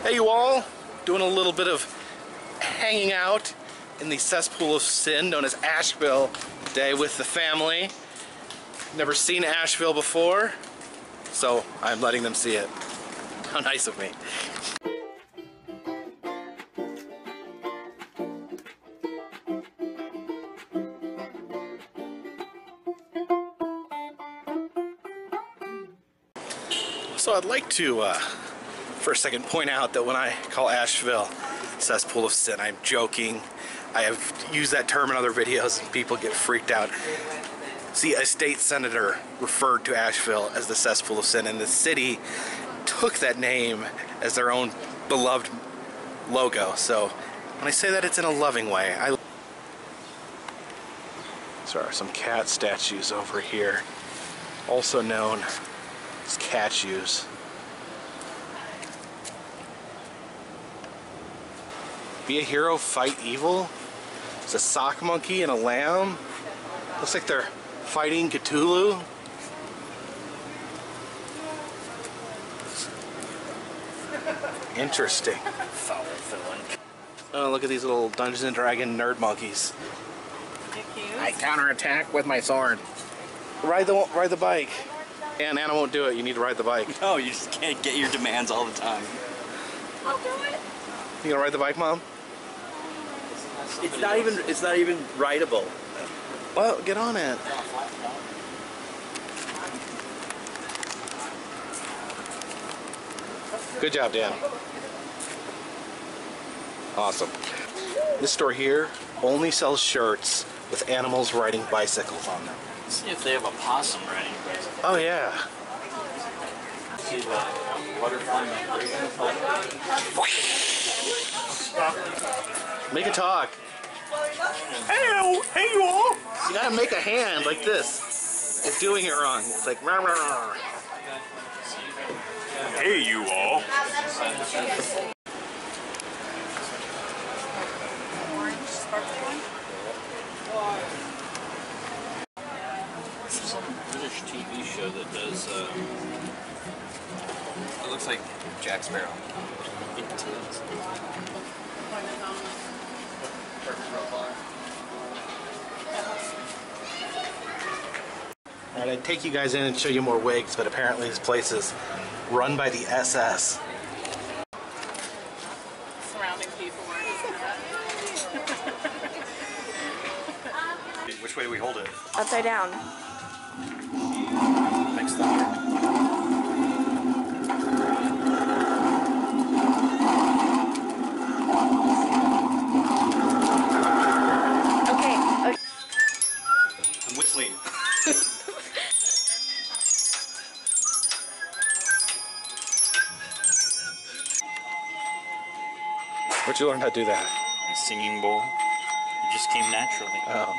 Hey you all, doing a little bit of hanging out in the cesspool of sin known as Asheville today with the family. Never seen Asheville before, so I'm letting them see it. How nice of me. So I'd like to for a second point out that when I call Asheville cesspool of sin, I'm joking. I have used that term in other videos and people get freaked out. See, a state senator referred to Asheville as the cesspool of sin, and the city took that name as their own beloved logo. So when I say that, it's in a loving way. There are some cat statues over here, also known as catues. Be a hero, fight evil. It's a sock monkey and a lamb. Looks like they're fighting Cthulhu. Interesting. Oh, look at these little Dungeons and Dragons nerd monkeys. I counterattack with my sword. Ride the bike. And Anna won't do it. You need to ride the bike. No, you just can't get your demands all the time. I'll do it. You gonna ride the bike, Mom? It's not even rideable. Well, get on it. Good job, Dan. Awesome. This store here only sells shirts with animals riding bicycles on them. Let's see if they have a possum riding a bicycle. Oh yeah. See the butterfly migration. Make it talk. Hey you all! You gotta make a hand like this. It's doing it wrong. It's like rah, rah, rah. Hey you all! Orange sparkling one. There's some British TV show that does. It looks like Jack Sparrow. It is. Alright, I'd take you guys in and show you more wigs, but apparently this place is run by the SS. Surrounding people wearing that. Which way do we hold it? Upside down. Next time. Okay. I'm whistling. Where'd you learn how to do that? A singing bowl. It just came naturally. Oh.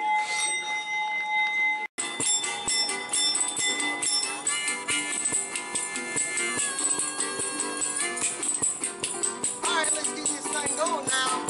Alright, let's get this thing going now.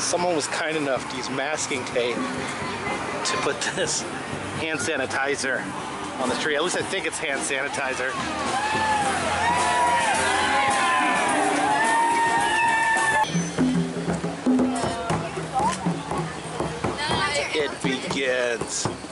Someone was kind enough to use masking tape to put this hand sanitizer on the tree. At least I think it's hand sanitizer. It begins.